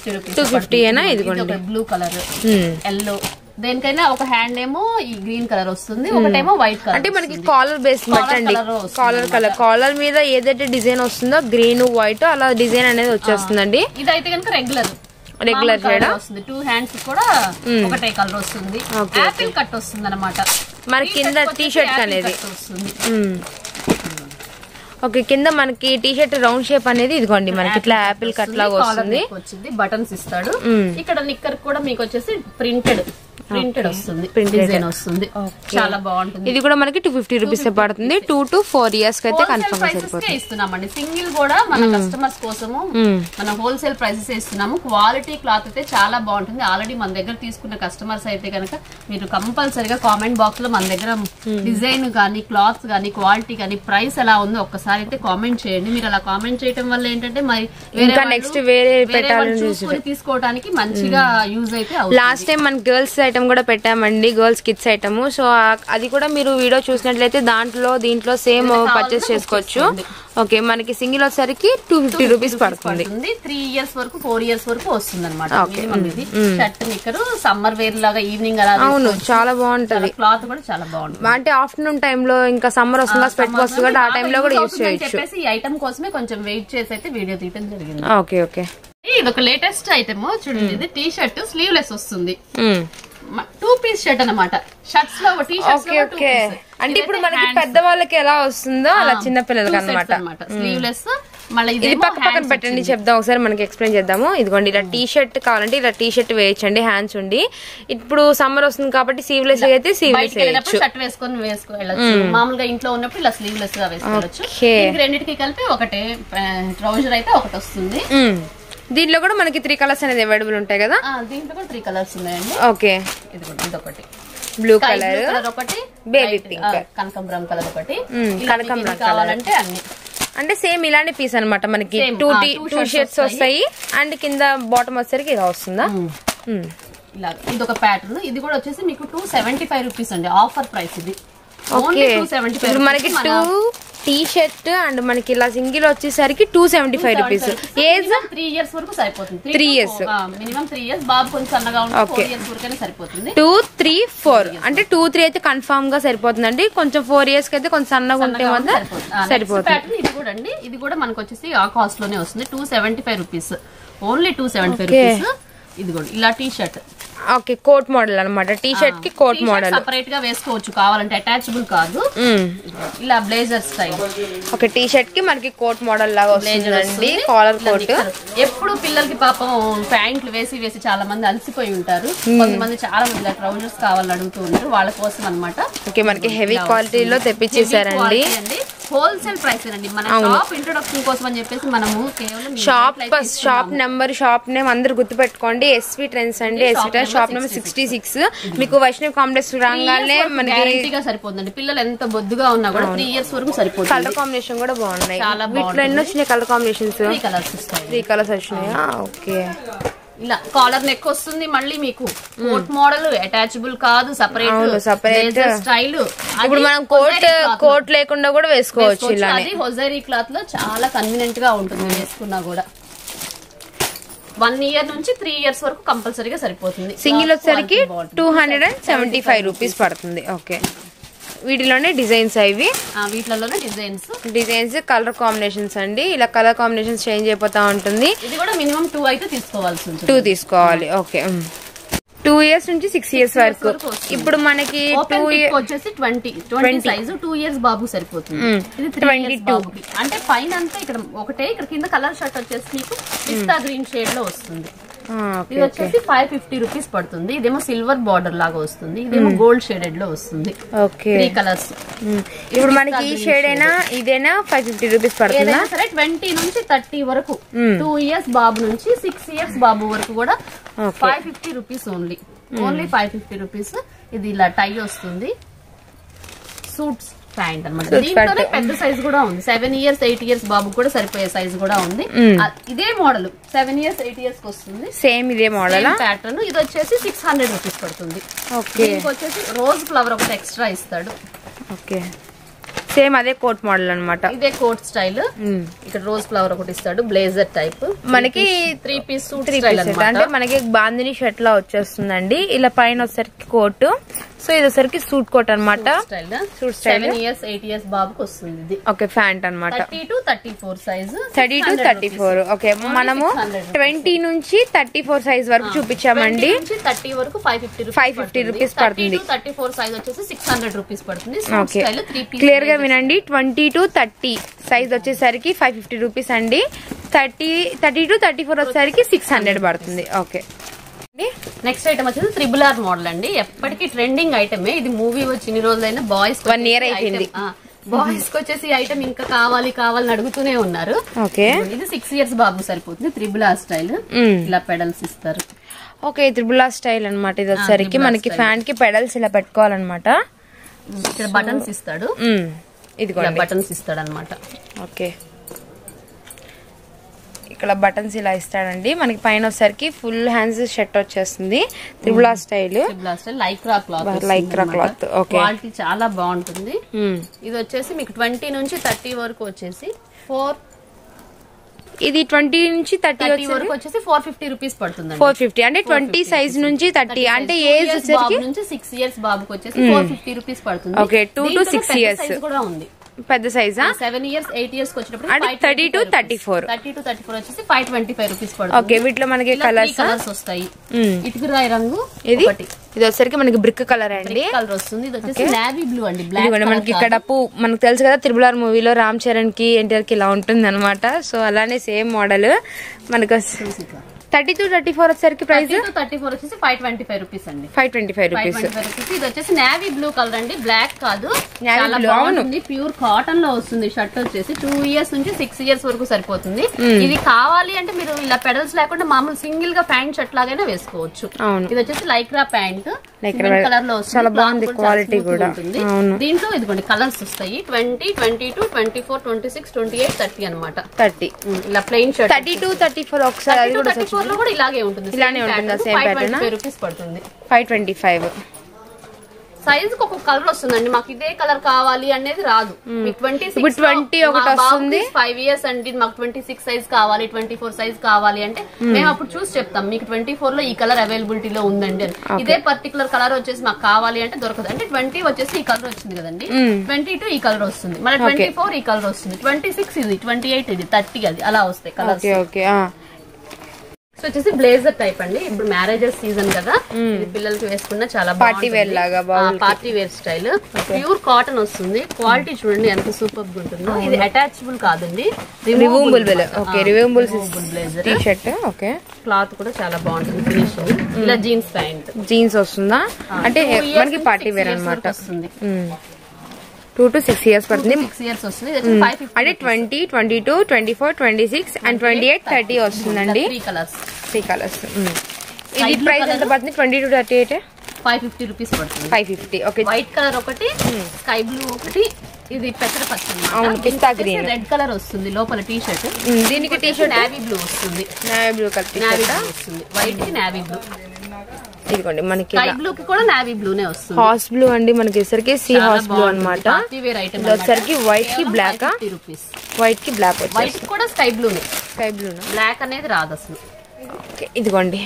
250 అయినా. ఇదిగోండి బ్లూ కలర్, ఎల్లో. దేనికైనా ఒక హ్యాండ్ ఏమో ఈ గ్రీన్ కలర్ వస్తుంది, ఒకటేమో వైట్ కలర్. అంటే మనకి కాలర్ బేస్ బట్టండి. కాలర్ కలర్, కాలర్ మీద ఏదైతే డిజైన్ వస్తుందో గ్రీన్, వైట్ అలా డిజైన్ అనేది వచ్చేస్తుందండి. ఇదైతే కనుక రెగ్యులర్ షేడ్ వస్తుంది. 2 హ్యాండ్స్ కూడా ఒకటే కలర్ వస్తుంది. యాపిల్ కట్ వస్తుంది అనమాట. మన కింద టీ షర్ట్ అనేది వస్తుంది. ఓకే, కింద మనకి టీ షర్ట్ రౌండ్ షేప్ అనేది ఇదిగోండి మనకి ఇట్లా యాపిల్ కట్ లాగా వస్తుంది. బటన్స్ ఇస్తాడు. ఇక్కడ నిక్కర్ కూడా మీకు వచ్చేసి ప్రింటెడ్ వస్తుంది. డిజైన్ వస్తుంది. చాలా బాగుంటుంది. ఇది కూడా మనకి 250 రూపీస్ పడుతుంది. 2 to 4 years కి అయితే కన్ఫర్మ్ సరిపోతుంది. ఇస్తున్నామండి. సింగిల్ కూడా మన కస్టమర్స్ కోసము మనం హోల్సేల్ ప్రైసెస్ ఇస్తున్నాము. క్వాలిటీ క్లాత్ అయితే చాలా బాగుంటుంది. ఆల్రెడీ మన దగ్గర తీసుకున్న కస్టమర్స్ అయితే కనుక మీరు కంపల్సరిగా కామెంట్ బాక్స్ లో మన దగ్గర డిజైన్ గానీ, క్లాత్ గానీ, క్వాలిటీ గానీ, ప్రైస్ ఎలా ఉందో ఒక్కసారి అయితే కామెంట్ చేయండి. మీరు అలా కామెంట్ చేయడం వల్ల ఏంటంటే మరి నెక్స్ట్ వేరే చూసుకొని తీసుకోవడానికి మంచిగా యూజ్ అయితే. లాస్ట్ టైం మన గర్ల్స్ ఐటమ్ కూడా పెట్టామండి, గర్ల్స్ కిడ్స్ ఐటమ్. సో అది కూడా మీరు వీడియో చూసినట్లయితే దీంట్లో సేమ్ పర్చేస్ చేసుకోవచ్చు. ఓకే, మనకి సింగిల్ వచ్చేసరికి 250 రూపీస్ పడుతుంది. 3 years వరకు 4 years వరకు వస్తుంది అనమాట. షర్ట్ నిక్కర్ సమ్మర్ వేర్ లాగా ఈవినింగ్ అలా. అవును, చాలా బాగుంటది. క్లాత్ కూడా చాలా బాగుంటుంది. అంటే ఆఫ్టర్నూన్ టైమ్ లో ఇంకా సమ్మర్ వస్తుందా, స్వెట్ వస్తుంది కదా, ఆ టైమ్ లో కూడా యూజ్ చేయొచ్చు. ఈ ఐటమ్ కోసమే కొంచెం వెయిట్ చేసి అయితే వీడియో తీయడం జరిగింది. ఓకే ఓకే, ఇది ఒక లేటెస్ట్ ఐటమ్ చూడండి. ఇది టీ షర్ట్ స్లీవ్లెస్ వస్తుంది. 2 పీస్ షర్ట్ అనమాట. షర్ట్స్ లో టీ షర్ట్స్. అంటే ఇప్పుడు మనకి పెద్ద వాళ్ళకి ఎలా వస్తుందో అలా చిన్న పిల్లలకి అనమాట. స్లీవ్లెస్. ఇది పక్కన పెట్టండి, చెప్దాం ఒకసారి మనకి ఎక్స్ప్లెయిన్ చేద్దాము. ఇదిగోండి ఇలా టీ షర్ట్ కావాలంటే ఇలా టీ షర్ట్ వేయచ్చండి, హ్యాండ్స్ ఉండి. ఇప్పుడు సమ్మర్ వస్తుంది కాబట్టి స్లీవ్లెస్ అయితే స్లీవ్లెస్ వేయచ్చు. షర్ట్ వేసుకొని వేసుకోవచ్చు. మామూలుగా ఇంట్లో ఉన్నప్పుడు ఇలా స్లీవ్లెస్ గా వేసుకోవచ్చు. రెండింటికి కలిపి ఒకటే ట్రౌజర్ అయితే ఒకటి వస్తుంది. దీంట్లో కూడా మనకి 3 కలర్స్ అనేది అవైలబుల్ ఉంటాయి కదా. దీంట్లో కూడా 3 కలర్స్ ఉన్నాయండి. ఓకే, ఇదొకటి బ్లూ కలర్ ఒకటి, బేబీ పింక్, కనకాంబరం కలర్ ఒకటి, కనకాంబరం కావాలంటే అన్ని అంటే సేమ్ ఇలాంటి పీస్ అన్నమాట. మనకి టూ షర్ట్స్ వస్తాయి అండ్ కింద బాటమ్ వచ్చేసరికి ఇలా వస్తుందా. ఇలా ఇది ఒక ప్యాటర్న్. ఇది కూడా వచ్చేసి మీకు 275 రూపీస్ అండి, ఆఫర్ ప్రైస్ ఇది. ఓకే ఇప్పుడు మనకి 2 టీ షర్ట్ అండ్ మనకి ఇలా సింగిల్ వచ్చేసరికి 275 రూపీస్. ఏజ్ 3 ఇయర్స్ వరకు సరిపోతుంది. 3 ఇయర్స్ మినిమం 3 ఇయర్స్. బాబు కొంచెం సన్నగా ఉంటే 4 ఇయర్స్ వరకైనా సరిపోతుంది. 2, 3, 4 అంటే 2, 3 అయితే కన్ఫర్మ్ గా సరిపోతుందండి. కొంచెం 4 ఇయర్స్ కి అయితే కొంచెం సన్నగా ఉంటే సరిపోతుంది. ఇది కూడా అండి, ఇది కూడా మనకు వచ్చేసి ఆ కాస్ట్ లోనే వస్తుంది. 275 రూపీస్, ఓన్లీ 275 రూపీస్. ఇది కూడా ఇలా T shirt. Okay coat model అన్నమాట. టీ షర్ట్ కి కోట్ మోడల్ సెపరేట్ గా వేసుకోవచ్చు కావాలంటే, అటాచబుల్ కాదు. ఇలా blazer style. Okay T shirt కి మనకి కోట్ మోడల్ లాగా వస్తుందండి, కాలర్ కోట్. ఎప్పుడు పిల్లలకి పాపం ప్యాంట్లు వేసి వేసి చాలా మంది అలసిపోయి ఉంటారు. కొంతమంది చాలా మంది ఇలా ట్రౌజర్స్ కావాలని అడుగుతూ ఉంటారు, వాళ్ళ కోసం అన్నమాట. ఓకే మనకి హెవీ క్వాలిటీలో తెప్పించేసారండి. హోల్సేల్ ప్రైస్ అండి. మన షాప్ ఇంట్రొడక్షన్ కోసం అని చెప్పేసి మనము కేవలం షాప్ నెంబర్, షాప్ నేమ్ అందరు గుర్తుపెట్టుకోండి. ఎస్వి ట్రెండ్స్ అండి. SV trends shop number 66. మీకు వైష్ణవి కాంప్లెక్స్ రాగానే మనకి సరిపోతుందండి. పిల్లలు ఎంత బొద్దుగా ఉన్నా కూడా 3 ఇయర్స్ వరకు సరిపోతుంది. కలర్ కాంబినేషన్ కూడా బాగున్నాయి. వీటిలో ఎన్ని వచ్చినాయి కలర్ కాంబినేషన్స్? 3 కలర్స్ వచ్చినాయా? ఓకే ఇలా కాలర్ నెక్ వస్తుంది. మళ్ళీ మీకు కోట్ మోడల్, అటాచబుల్ కాదు, సపరేట్ స్టైల్. ఇప్పుడు మనం కోట్ లేకుండా కూడా వేసుకోవచ్చు. ఇలా హొజరీ క్లాత్ లో చాలా కన్వీనియంట్ గా ఉంటుంది వేసుకున్నా కూడా. 1 ఇయర్ నుంచి 3 ఇయర్స్ వరకు కంపల్సరీగా సరిపోతుంది. సింగిల్ వచ్చేసరికి 275 రూపీస్ పడుతుంది. ఓకే వీటిలోనే డిజైన్స్ అవి, వీటిలోనే డిజైన్స్ కలర్ కాంబినేషన్స్ అండి. ఇలా కలర్ కాంబినేషన్స్ చేంజ్ అయిపోతా ఉంటుంది. ఇది కూడా మినిమం 2 అయితే తీసుకోవాల్సి ఉంటుంది. 2 తీసుకోవాలి. ఓకే 2 ఇయర్స్ నుంచి 6 ఇయర్స్ వరకు. ఇప్పుడు మనకి వచ్చేసి 20 సైజు 2 ఇయర్స్ బాబు సరిపోతుంది. ఇది 22 అంటే పైన అంతా ఇక్కడ ఒకటే, ఇక్కడ కింద కలర్ షర్ట్ వచ్చేసి మీకు పిస్తా గ్రీన్ షేడ్ లో వస్తుంది. ఇది వచ్చేసి 550 రూపీస్ పడుతుంది. ఇదేమో సిల్వర్ బార్డర్ లాగా వస్తుంది, ఇదేమో గోల్డ్ షేడెడ్ లో వస్తుంది. 3 కలర్స్. ఇప్పుడు మనకి ఈ షేడ్ అయినా ఇదేనా 550 రూపీస్ పడుతుంది. సరే 20 నుంచి 30 వరకు, 2 ఇయర్స్ బాబు నుంచి 6 ఇయర్స్ బాబు వరకు కూడా 550 రూపీస్ ఓన్లీ 550 రూపీస్. ఇది ఇలా టై వస్తుంది, సూట్స్ ప్యాంట్ అన్నమాట. దీంట్లోనే పెద్ద సైజ్ కూడా ఉంది. 7 ఇయర్స్ 8 ఇయర్స్ బాబు కూడా సరిపోయే సైజ్ కూడా ఉంది. ఇదే మోడల్ 7 ఇయర్స్ 8 ఇయర్స్ వస్తుంది. సేమ్ ఇదే మోడల్ ప్యాటర్న్. ఇది వచ్చేసి 600 రూపీస్ పడుతుంది. దీనికి వచ్చేసి రోజ్ ఫ్లవర్ ఒకటి ఎక్స్ట్రా ఇస్తాడు. ఓకే సేమ్ అదే కోట్ మోడల్ అన్నమాట. ఇదే కోట్ స్టైల్. ఇక్కడ రోజ్ ఫ్లవర్ ఒకటి ఇస్తాడు, బ్లేజర్ టైప్. మనకి 3 పీస్ సూట్ అంటే మనకి బాందిని షర్ట్ లా వచ్చేస్తుందండి. ఇలా పైన వచ్చేసరికి కోట్, సో ఇది వచ్చరికి సూట్ కోట్ అనమాట. సూట్ స్టైల్ 7 ఇయర్స్ 8 ఇయర్స్ బాబుకి వస్తుంది. ఓకే ప్యాంట్ అనమాట. 30 to 34 సైజ్. 30 to 34. ఓకే మనము 20 నుంచి 34 సైజ్ వరకు చూపించామండి. 30 వరకు 550 రూపీస్ పడుతుంది. 34 సైజ్ వచ్చేసి 600 రూపీస్ పడుతుంది. ఓకే క్లియర్ గా వినండి. 20 to 30 సైజ్ వచ్చేసరికి 550 రూపీస్ అండి. 30 to 34 వచ్చేసరికి 600 పడుతుంది. ఓకే నెక్స్ట్ ఐటమ్ వచ్చేసి RRR మోడల్ అండి. ఎప్పటికీ ట్రెండింగ్ ఐటమే ఇది. మూవీ వచ్చి ఇన్ని రోజులైనా బాయ్స్ 1 ఇయర్ అయిపోయింది. బాయ్స్ కి వచ్చేసి ఐటమ్ ఇంకా కావాలని అడుగుతూనే ఉన్నారు. ఓకే ఇది 6 ఇయర్స్ బాబు సరిపోతుంది. RRR style. ఇలా పెడల్స్ ఇస్తారు. ఓకే RRR స్టైల్ అనమాట. ఇది వచ్చేసరికి మనకి ఫ్యాన్ కి పెడల్స్ ఇలా పెట్టుకోవాలన్నమాట. ఇక్కడ బటన్స్ ఇస్తాడు. ఇది కూడా బటన్స్ ఇస్తాడు అనమాట. ఓకే ఇక్కడ బటన్స్ ఇలా ఇస్తాడండి. మనకి పైన వచ్చేసరికి ఫుల్ హ్యాండ్స్ షర్ట్ వచ్చేస్తుంది. RRR style. Lycra cloth. Okay quality చాలా బాగుంటుంది. ఇది వచ్చేసి మీకు 20 నుంచి 30 వరకు వచ్చేసి 4. ఇది 20 నుంచి 30 వరకు వచ్చేసి 450 రూపీస్ పడుతుంది. 450 అంటే 20 సైజ్ నుంచి 30 అంటే ఏజ్ వచ్చేసి నుంచి 6 ఇయర్స్ బాబుకి వచ్చేసి 450 రూపీస్ పడుతుంది. ఓకే 2 to 6 ఇయర్స్ కూడా ఉంది. పెద్ద సైజా. 7 ఇయర్స్ 8 ఇయర్స్ వచ్చేటప్పుడు 30 to 34 వచ్చేసి 525 రూపీస్ పడుతుంది. ఓకే వీటిలో మనకి కలర్స్ వస్తాయి. ఇటుకురాయి రంగు ఇది వచ్చరికి మనకి బ్రిక్ కలర్ అండి. కలర్ వస్తుంది. ఇది వచ్చేసి నేవీ బ్లూ అండి. బ్లాక్ మనకి ఇక్కడ మనకు తెలుసు కదా RRR మూవీలో రామ్ చరణ్ కి ఎన్టీఆర్ కి ఇలా ఉంటుంది అనమాట. సో అలానే సేమ్ మోడల్ మనకు 32, 34 వచ్చేసరికి ప్రైస్ 34 వచ్చేసి 525 రూపీస్ అండి. 525 రూపీస్. ఇది వచ్చేసి నేవీ బ్లూ కలర్ అండి, బ్లాక్ కాదు, చాలా బాగుంటుంది. ప్యూర్ కాటన్ లో వస్తుంది. షర్ట్ వచ్చేసి 2 ఇయర్స్ నుంచి 6 ఇయర్స్ వరకు సరిపోతుంది. ఇది కావాలి అంటే మీరు ఇలా పెడల్స్ లేకుండా మామూలు సింగిల్ గా ప్యాంట్ షర్ట్ లాగానే వేసుకోవచ్చు. ఇది వచ్చేసి లైక్రా ప్యాంట్ కలర్ లో వస్తుంది. చాలా బాగుంది, క్వాలిటీ కూడా ఉంటుంది. దీంట్లో ఇదిగోండి కలర్స్ వస్తాయి 20, 22, 24, 26, 28, 30 అనమాట. 30 ఇలా ప్లెయిన్ షర్ట్. 32, 34 ఒకసారి కూడా ఇలాగే ఉంటుంది. ఇలానే ఉంటుంది. Same pattern. 525 రూపీస్ పడుతుంది. 525. సైజ్ కు ఒక కలర్ వస్తుందండి. మాకు ఇదే కలర్ కావాలి అనేది రాదు. 20 ఒకటి వస్తుంది. 5 ఇయర్స్ అండి, మాకు 26 సైజ్ కావాలి, 24 సైజ్ కావాలి అంటే మేము అప్పుడు చూసి చెప్తాం మీకు 24 లో ఈ కలర్ అవైలబిలిటీ లో ఉందండి అని. ఇదే పర్టికులర్ కలర్ వచ్చేసి మాకు కావాలి అంటే దొరకదు. అంటే 20 వచ్చేసి ఈ కలర్ వచ్చింది కదండి, 22 ఈ కలర్ వస్తుంది, మళ్ళీ 24 ఈ కలర్ వస్తుంది, 26 ఇది, 28 ఇది, 30 అది అలా వస్తాయి కలర్స్. వచ్చేసి బ్లేజర్ టైప్ అండి. ఇప్పుడు మ్యారేజెస్ సీజన్ కదా, ఇది పిల్లలకి వేసుకున్న చాలా పార్టీ వేర్ లాగా, party wear style. Pure cotton వస్తుంది. క్వాలిటీ చూడండి ఎంత సూపర్ గా ఉంటుందో. ఇది అటాచబుల్ కాదండి, removable blazer T shirt. Okay, cloth కూడా చాలా బాగుంటుంది. ఫినిషింగ్ ఇలా జీన్స్ ప్యాంట్. జీన్స్ వస్తుందా అంటే మనకి పార్టీ వేర్ అన్నమాట. వస్తుంది 2 to 6 ఇయర్స్ పడుతుంది. 6 ఇయర్స్ వస్తుంది. అంటే 20, 22, 24, 26 and 28, 30 వస్తుందండి. 3 కలర్స్. ఇది ప్రైస్ ఎంత పడుతుంది? 20 to 38 550 రూపీస్ పడుతుంది. 550. ఓకే, వైట్ కలర్ ఒకటి, స్కై బ్లూ ఒకటి, ఇది పెసర పచ్చ, అవును పిస్తా గ్రీన్, రెడ్ కలర్ వస్తుంది లోపల టీ షర్ట్. దీనికి టీ షర్ట్ నేవీ బ్లూ వస్తుంది. నేవీ బ్లూ కలర్ వస్తుంది. వైట్ కి నేవీ బ్లూ. ఇదిగోండి మనకి స్కై బ్లూ కి కూడా నేవీ బ్లూనే వస్తుంది. హాస్ బ్లూ అండి మనకి వచ్చేసరికి సీ హాస్ బ్లూ అన్నమాట. వచ్చేసరికి వైట్ కి బ్లాక్. 50 రూపీస్. వైట్ కి బ్లాక్ వచ్చేసి వైట్ కూడా స్కై బ్లూనే. స్కై బ్లూనే, బ్లాక్ అనేది రాదు అసలు. ఓకే, ఇదిగోండి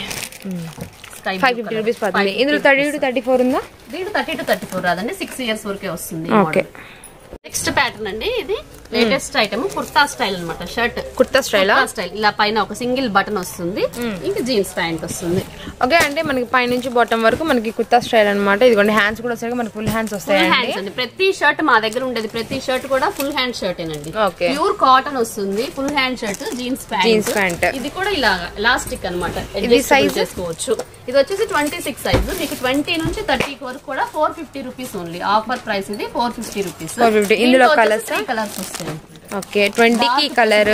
550 రూపీస్ పడుతుంది. ఇందులో 30 to 34 ఉందా? దీంట్లో 30 to 34 రాదండి, 6 ఇయర్స్ వరకే వస్తుంది. ఓకే, నెక్స్ట్ ప్యాటర్న్ అండి. ఇది లేటెస్ట్ ఐటమ్, కుర్తా స్టైల్ అనమాట. Shirt kurta style. ఇలా పైన ఒక సింగిల్ బటన్ వస్తుంది, ఇంకా జీన్స్ ప్యాంట్ వస్తుంది. ఓకే, అంటే మనకి పై నుంచి బాటమ్ వరకు మనకి కుర్తా స్టైల్ అనమాట. ఇదిగోండి హ్యాండ్స్ కూడా వస్తాయి, మనకి ఫుల్ హ్యాండ్స్ వస్తాయి. ప్రతి షర్ట్ మా దగ్గర ఉండేది, ప్రతి షర్ట్ కూడా ఫుల్ హ్యాండ్ షర్ట్ ఏనండి. ప్యూర్ కాటన్ వస్తుంది, full hand shirt, jeans pant. ఇది కూడా ఇలా ఎలాస్టిక్ అనమాట, ఇది సైజ్ చేసుకోవచ్చు. ఇది వచ్చేసి 26 సైజ్. మీకు 20 నుంచి 30 వరకు కూడా 450 రూపీస్ ఓన్లీ. ఆఫర్ ప్రైస్ ఇది 450 రూపీస్. ఇందులో కలర్స్ వస్తాయి. ఓకే, 20 కి కలర్,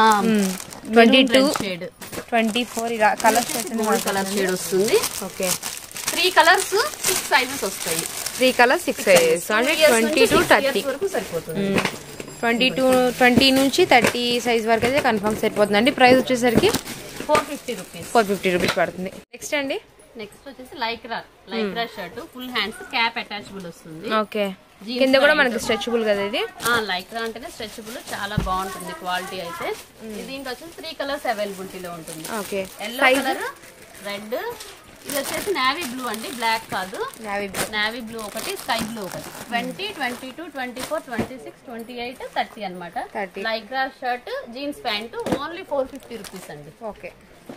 22, 24 ఇలా కలర్స్ కలర్ షేడ్ వస్తుంది. ఓకే, 3 కలర్స్ 6 సైజెస్ వస్తాయి. 3 కలర్స్ 6 సైజెస్ అంటే 20 to 30 వరకు సరిపోతుంది. 20 నుంచి 30 సైజ్ వరకు అయితే కన్ఫర్మ్ సరిపోతుందండి. ప్రైస్ వచ్చేసరికి 450 రూపీస్ పడుతుంది. నెక్స్ట్ అండి, నెక్స్ట్ వచ్చేసి Lycra shirt, full hands, cap attachable వస్తుంది. ఓకే, కింద కూడా మనకి స్ట్రెచబుల్ కదా ఇది. లైక్రా అంటేనే స్ట్రెచబుల్, చాలా బాగుంటుంది క్వాలిటీ అయితే. దీంట్లో వచ్చేసి 3 కలర్స్ అవైలబిలిటీలో ఉంటుంది. ఓకే, ఎల్లో కలర్, రెడ్, ఇది వచ్చేసి నేవీ బ్లూ అండి, బ్లాక్ కాదు. నేవీ బ్లూ ఒకటి, స్కై బ్లూ ఒకటి. 20, 22, 24, 26, 28, 30 అనమాట. Lycra shirt, jeans pant only 450 rupees అండి. ఓకే,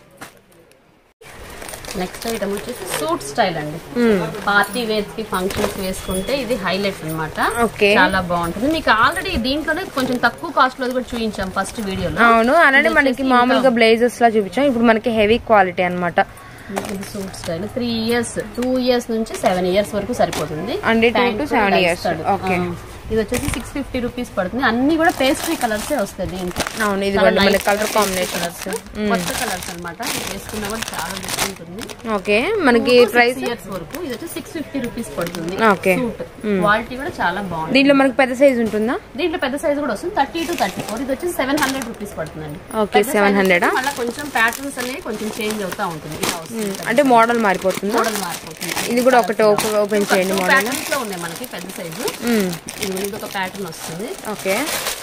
నెక్స్ట్ ఐటమ్ వచ్చేసి సూట్ స్టైల్ అండి. పార్టీ వేర్స్ కి, ఫంక్షన్స్ వేసుకుంటే ఇది హైలైట్ అనమాట. చాలా బాగుంటుంది. మీకు ఆల్రెడీ దీంట్లోనే కొంచెం తక్కువ కాస్ట్ లో కూడా చూపించాం ఫస్ట్ వీడియోలో. అవును, అలానే మనకి మామూలుగా బ్లేజర్స్ లా చూపించాం. ఇప్పుడు మనకి హెవీ క్వాలిటీ అనమాట. ఇది సూట్ స్టైల్ 3 ఇయర్స్, 2 ఇయర్స్ నుంచి 7 ఇయర్స్ వరకు సరిపోతుంది. 2 to 7 ఇయర్స్. ఓకే, ఇది వచ్చేసి 650 రూపీస్ పడుతుంది. అన్ని కూడా పేస్ట్రీ కలర్స్ వస్తాయి దీంట్లో. అవును, ఇది కలర్ కాంబినేషన్స్, కొత్త కలర్స్ అనమాట. వేసుకున్నా కూడా చాలా డిఫరెంట్ ఉంది. ఓకే, మనకి ప్రైస్ ఇయర్స్ వరకు ఇది వచ్చి 650 రూపీస్ పడుతుంది. ఓకే, క్వాలిటీ కూడా చాలా బాగుంది. దీంట్లో మనకి పెద్ద సైజ్ ఉంటుందా? దీంట్లో పెద్ద సైజ్ కూడా వస్తుంది, 30 to 34. ఇది వచ్చి 700 రూపీస్ పడుతుందండి. ఓకే, 700. మళ్ళీ కొంచెం ప్యాటర్న్స్ అనేవి కొంచెం చేంజ్ అవుతా ఉంటుంది. అంటే మోడల్ మారిపోతుంది. ఇది కూడా ఒకటి ఓపెన్ చేయండి. మోడల్ లో ఉన్నాయి మనకి పెద్ద సైజు. ఇది ఒక ప్యాటర్న్ వస్తుంది. ఓకే,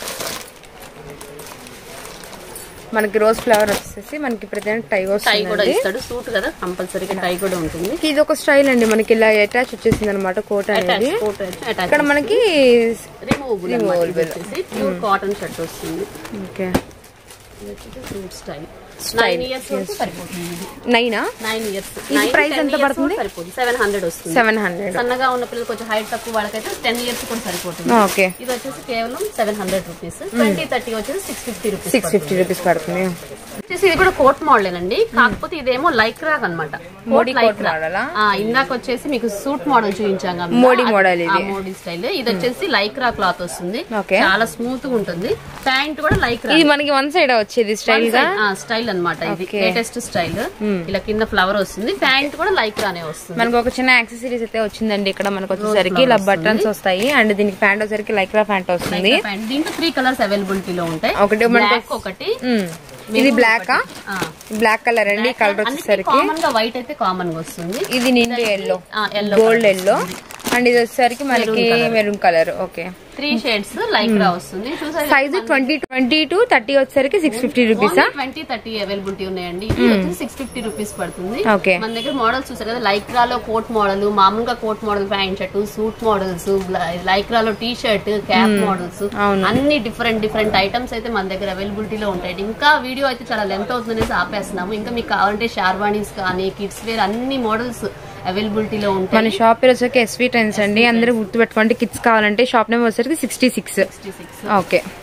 మనకి రోజ్ ఫ్లవర్ వచ్చేసి మనకి ప్రతి టై కూడా ఇస్తాడు. సూట్ కదా, కంపల్సరీగా టై కూడా ఉంటుంది. ఇది ఒక స్టైల్ అండి, మనకి ఇలా అటాచ్ వచ్చేసింది అనమాట. కోట్ అనేది ఇక్కడ మనకి రిమూవబుల్ ప్యూర్ కాటన్ షర్ట్ వస్తుంది. ఓకే, సూట్ స్టైల్ 9 ఇయర్స్ వరకు సరిపోతుంది. 9 ఇయర్స్. ఇది ప్రైస్ ఎంత పడుతుంది? సరిపోతుంది 700 వస్తుంది. 700. సన్నగా ఉన్న పిల్లలు కొంచెం హైట్ తక్కువ వాళ్ళకైతే 10 ఇయర్స్ కూడా సరిపోతుంది. ఓకే. ఇది వచ్చేసి కేవలం 700 రూపీస్. 20-30 వచ్చేసి 650 రూపీస్. 650 రూపీస్ పడుతుంది. ఇది కూడా కోట్ మోడల్ అండి, కాకపోతే ఇదేమో లైక్రా అనమాట. Modi coat model. ఇందాక వచ్చేసి మీకు సూట్ మోడల్ చూపించాం, మోడీ మోడల్. ఇది మోడీ స్టైల్. ఇది వచ్చేసి లైక్రా క్లాత్ వస్తుంది, చాలా స్మూత్ గా ఉంటుంది. ప్యాంట్ కూడా లైక్రా. ఇది మనకి వన్ సైడ్ వచ్చేది స్టైల్ గా, స్టైల్ అనమాట. ఇది లేటెస్ట్ స్టైల్. ఇలా కింద ఫ్లవర్ వస్తుంది, ప్యాంట్ కూడా లైక్రానే వస్తుంది. మనకు ఒక చిన్న యాక్సెసరీస్ అయితే వచ్చిందండి ఇక్కడ. మనకు వచ్చేసరికి ఇలా బటన్స్ వస్తాయి అండ్ దీనికి ప్యాంట్ వచ్చేసరికి లైక్రా ప్యాంట్ వస్తుంది. దీంట్లో 3 కలర్స్ అవైలబిలిటీలో ఉంటాయి. ఒకటి ఇది బ్లాక్, బ్లాక్ కలర్ అండి. కలర్ వచ్చేసరికి కామన్ గా వైట్ అయితే కామన్ గా వస్తుంది. ఇది నిండు ఎల్లో, గోల్డ్ ఎల్లో అండ్ ఇది వచ్చేసరికి మనకి maroon colour. Okay. 3 shades Lycra వస్తుంది. సైజ్ 20 to 30 వచ్చేసరికి 650 రూపీస్. 20-30 అవైలబిలిటీ ఉన్నాయండి. ఇది వచ్చి 650 రూపీస్ పడుతుంది. మన దగ్గర మోడల్స్ చూసారు కదా, లైక్రాలో కోట్ మోడల్, మామూలుగా coat model pant shirt, suit models, లైక్రాలో టీ షర్ట్, క్యాప్ మోడల్స్, అన్ని డిఫరెంట్ ఐటమ్స్ అయితే మన దగ్గర అవైలబిలిటీలో ఉంటాయి. ఇంకా వీడియో అయితే చాలా లెంత్ అవుతుందనేసి ఆపేస్తున్నాము. ఇంకా మీకు కావాలంటే షార్వాణీస్ కానీ కిడ్స్ వేర్ అన్ని మోడల్స్ అవైలబిలిటీలో ఉంటాయి. మన షాప్ పేరు వచ్చేసి ఎస్వీ ట్రెండ్స్ అండి. అందరూ గుర్తుపెట్టుకోండి. కిడ్స్ కావాలంటే షాప్ నెంబర్ వచ్చేసరికి 66. ఓకే.